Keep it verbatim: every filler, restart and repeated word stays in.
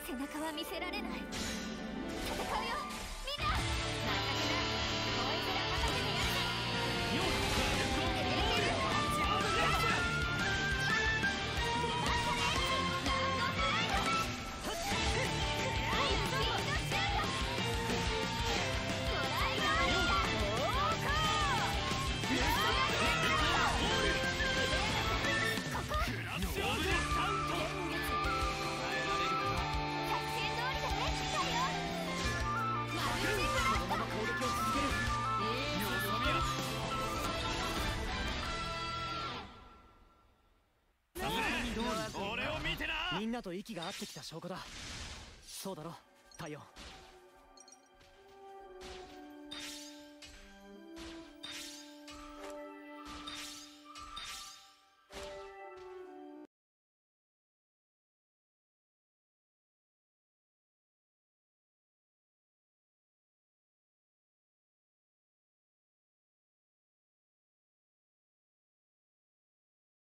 背中は見せられない。戦うよみんな。またけなこいつら勝たせてやるぜ。よっみんなと息が合ってきた証拠だ。そうだろ、太陽。